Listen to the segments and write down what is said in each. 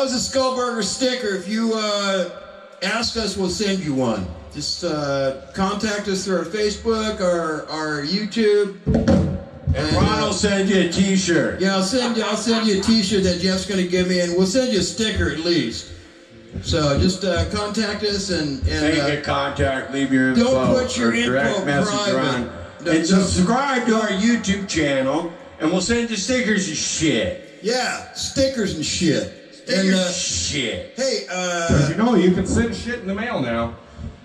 was a Skulburger sticker. If you ask us, we'll send you one. Just contact us through our Facebook or our YouTube. And Ron will send you a T-shirt. Yeah, I'll send you a T-shirt that Jeff's going to give me, and we'll send you a sticker at least. So just contact us and Make a contact, leave your info. Don't put your info direct message private. And subscribe to our YouTube channel, and we'll send you stickers and shit. Yeah, stickers and shit. Stickers and shit. Hey, Because you know you can send shit in the mail now.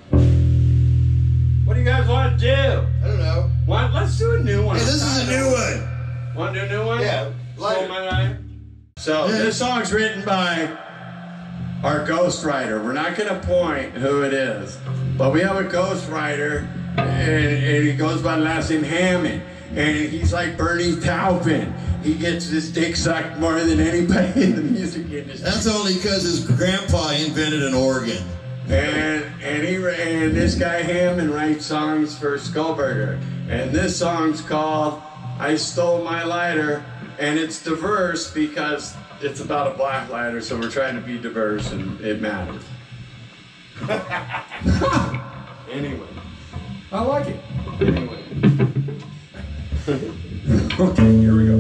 What do you guys want to do? I don't know. What? Let's do a new one. Hey, this is a new one. Want to do a new one? Yeah. So this song's written by our ghostwriter. We're not going to point who it is, but we have a ghostwriter, and he goes by the last name Hammond, and he's like Bernie Taupin. He gets his dick sucked more than anybody in the music industry. That's only because his grandpa invented an organ. And this guy Hammond writes songs for Skulburger, and this song's called "I Stole My Lighter," and it's diverse because it's about a black lighter, so we're trying to be diverse, and it matters. Anyway, I like it. anyway. Okay, here we go.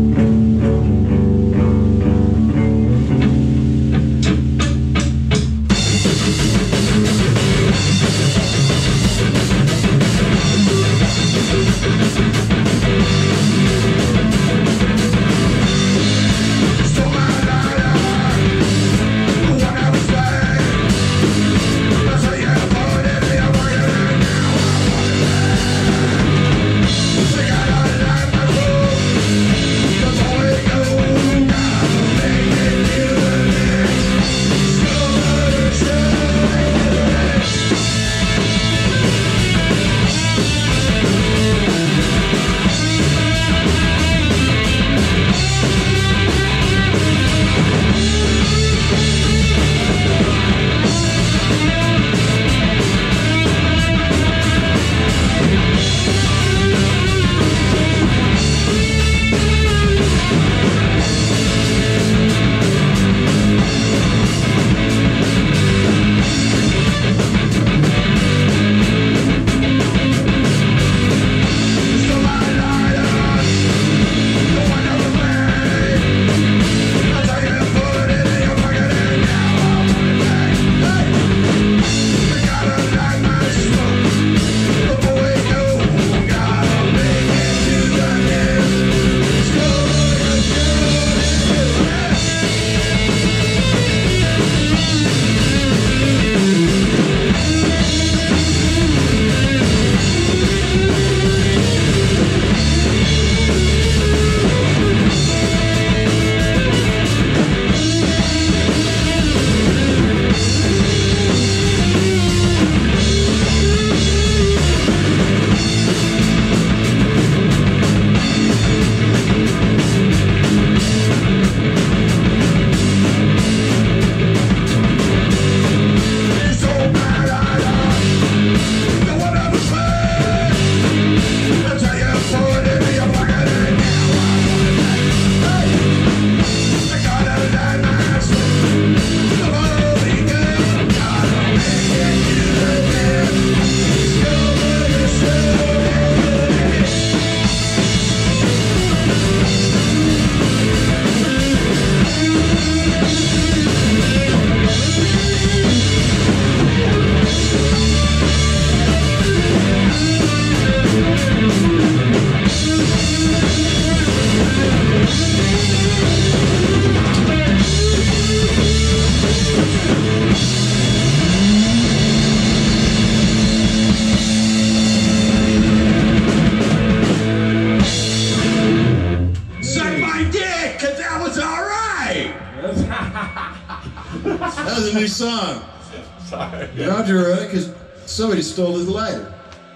That was a new song. Sorry. Roger, because somebody stole his lighter.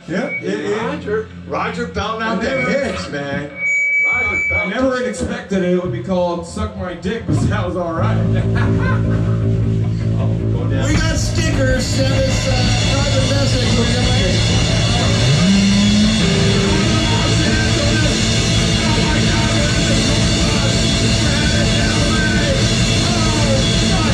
Yep. Roger belting out the hits, man. I never expected it would be called "Suck My Dick," but that was all right. We got stickers. Send us private message with your name. Oh,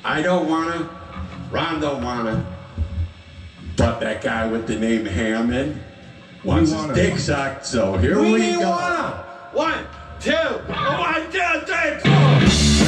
I don't wanna, Ron don't wanna, but that guy with the name Hammond wants his dick sucked, so here we go. Wanna. 1, 2, 1, 2, 3, 4.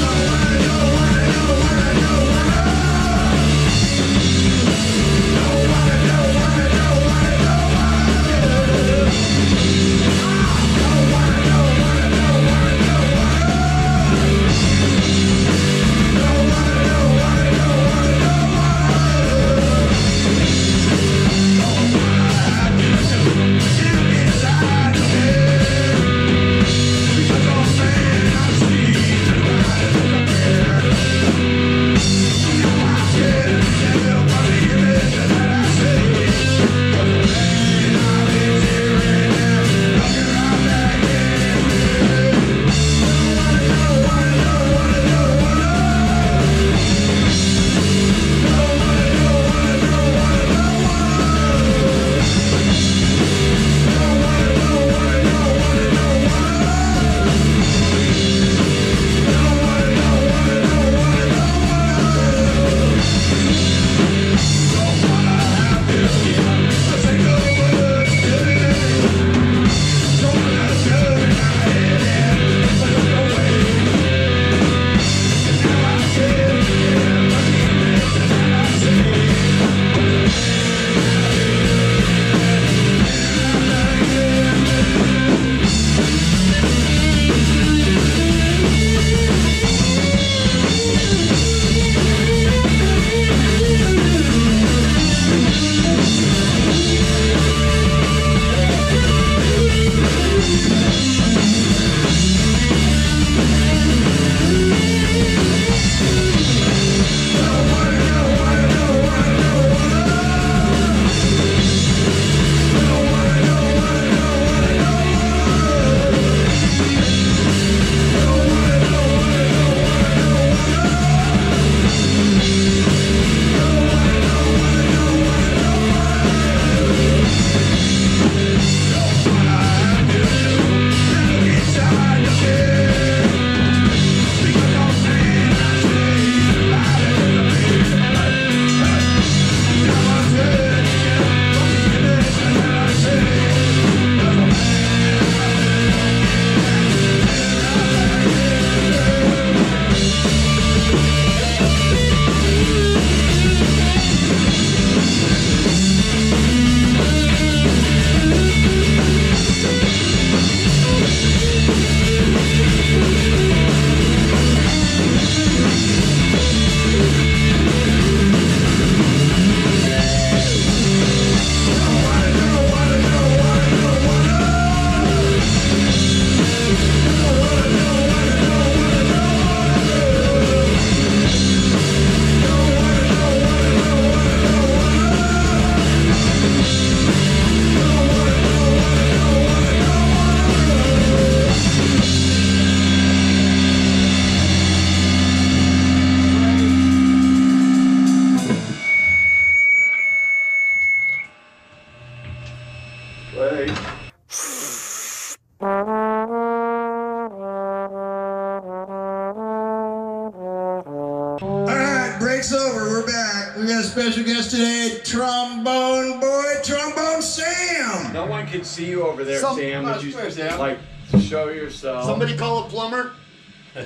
break's over. We're back. We got a special guest today, Trombone Boy, Trombone Sam. No one can see you over there, Sam. Would you Sam. like show yourself? Somebody call a plumber. All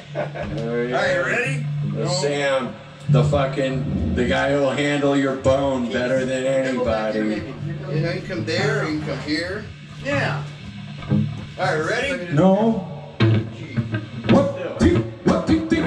right, ready? Sam, the guy who'll handle your bone better than anybody. You know, you come there, you can come here. Yeah. All right, ready? No. 1, 2, 1, 2, 3.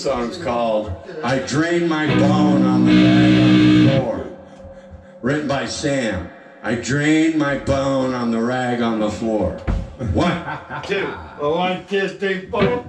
song's called I Drain My Bone on the Rag on the Floor. Written by Sam. I drain my bone on the rag on the floor. 1, 2, 1, 2, 3, 4.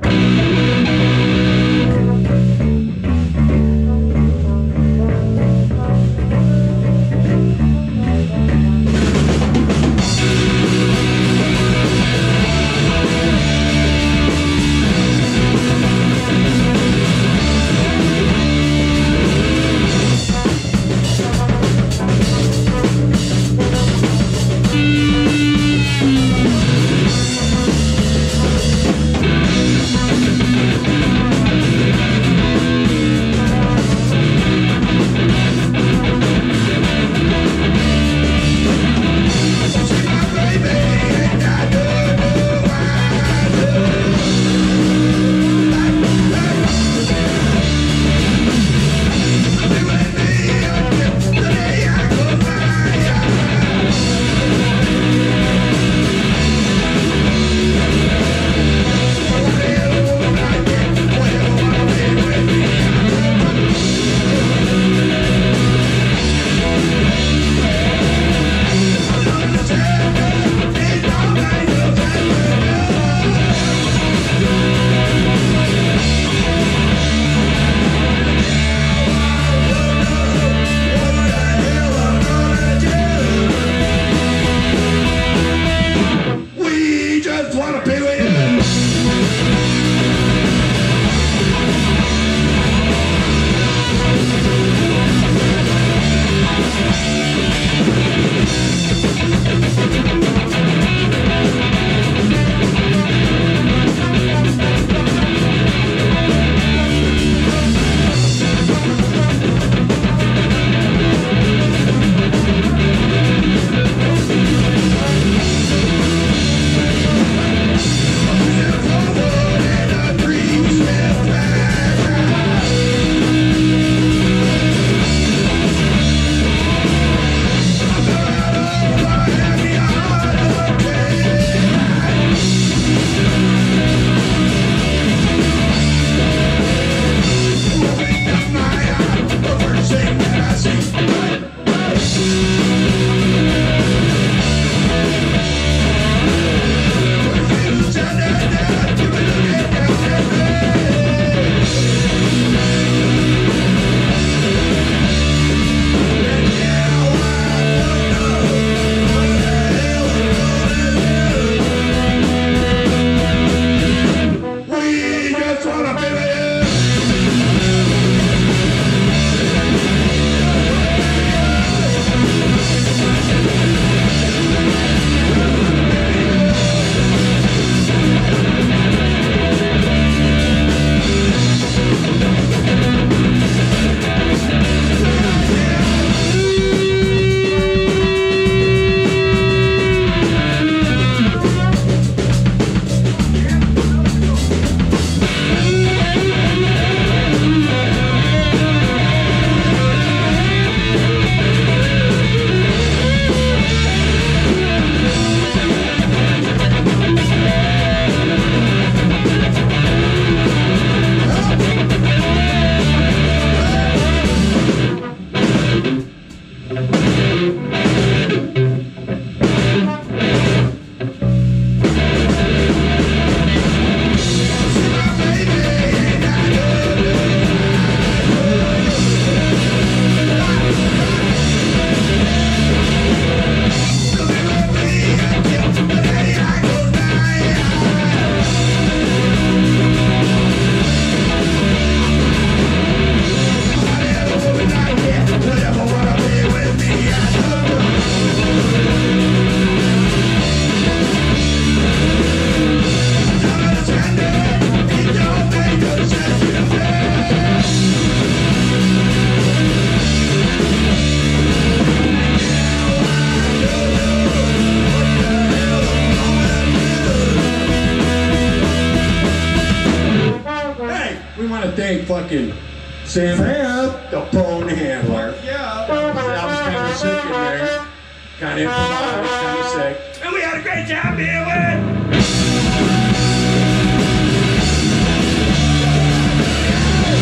thank fucking Sam, the Bonehandler. Yeah. I was kind of sick in there. Kind of improvised, kind of sick. And we had a great job doing.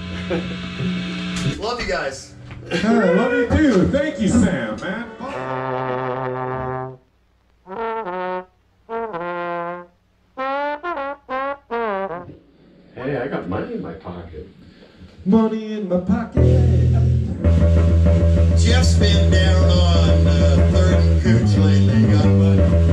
Love you guys. I love you too. Thank you, Sam, man. Hey, I got money in my pocket. Money in my pocket. Jeff's been down on 3rd and Cooch lately. Got money.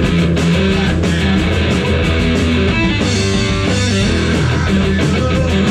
Oh,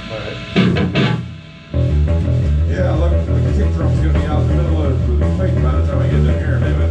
Yeah, look, the kick drum's gonna be out in the middle of the fight by the time I get down here, maybe.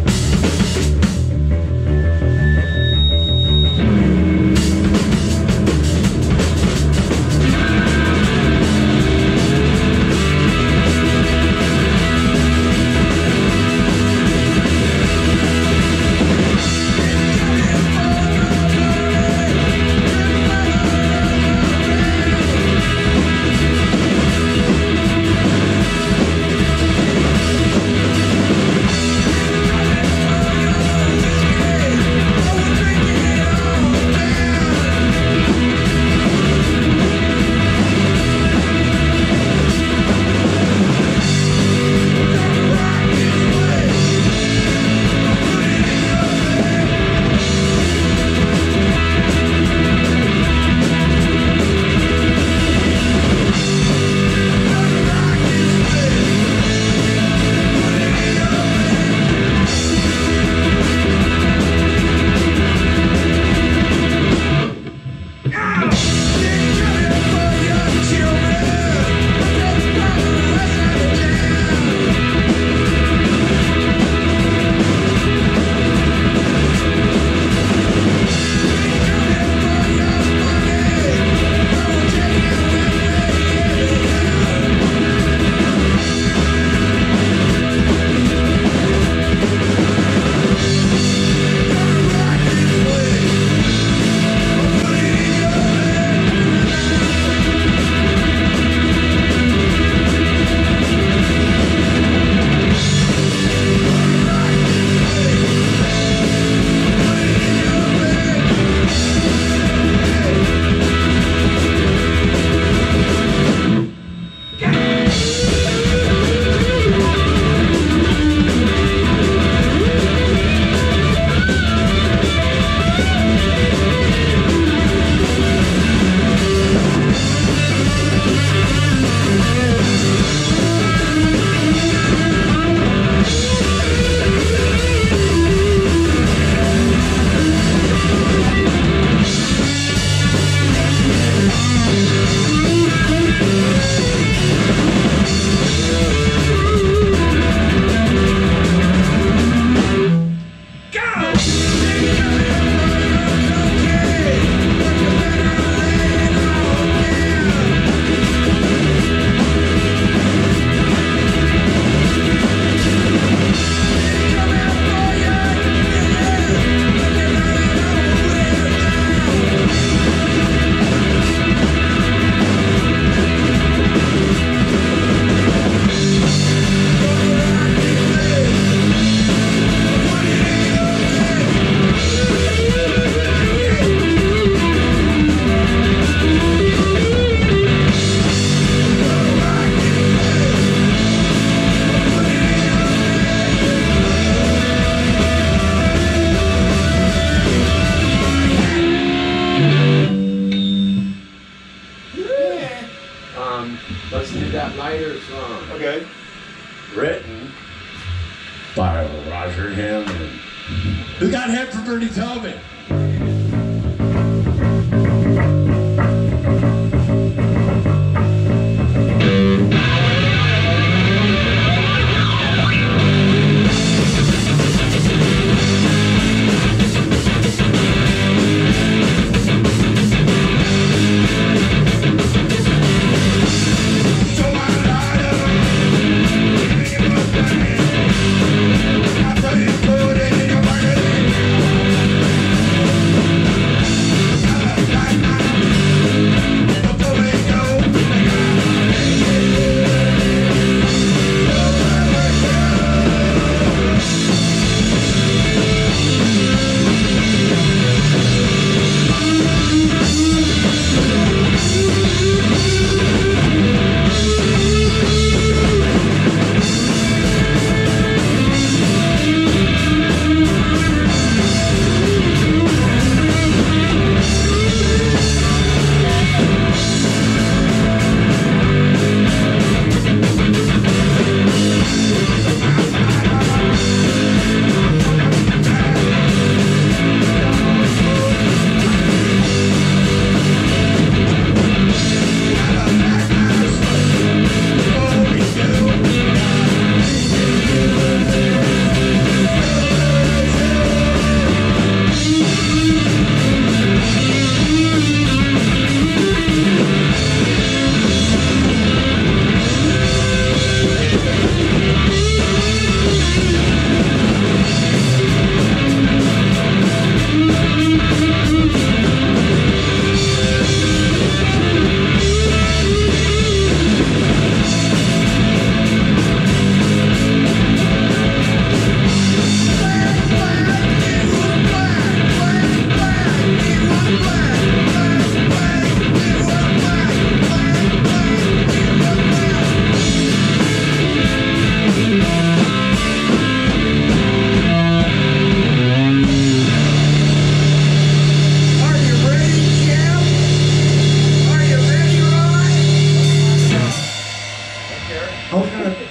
Let's do that lighter song. Okay. Written by Roger Hammond. Who got hit for Bernie Tobin? Put it in your market.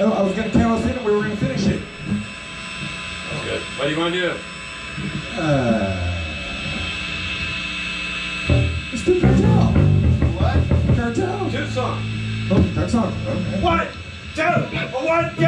No, I was going to count us in and we were going to finish it. Good. What do you want to do? Let's do Cartel. What? Cartel. TUCSON. Oh, TUCSON. Okay. 1, 2, 1, go!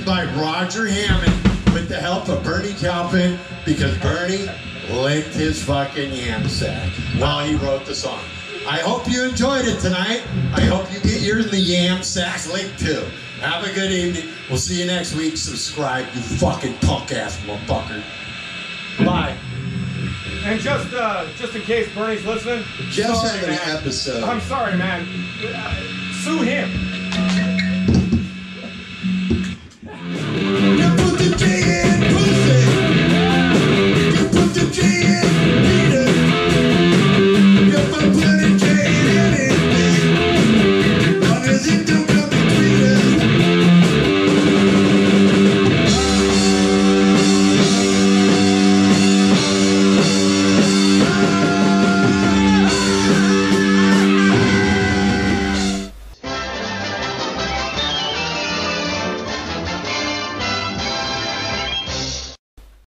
by Roger Hammond with the help of Bernie Taupin, because Bernie licked his fucking yam sack while he wrote the song. I hope you enjoyed it tonight. I hope you get yours in the yam sacks licked too. Have a good evening. We'll see you next week. Subscribe, you fucking punk ass motherfucker. Bye. And just in case Bernie's listening, Jeff's sorry, having an man. episode. I'm sorry, man. Sue him.